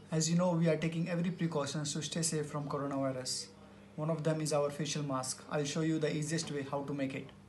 As you know, we are taking every precautions to stay safe from coronavirus. One of them is our facial mask. I'll show you the easiest way how to make it.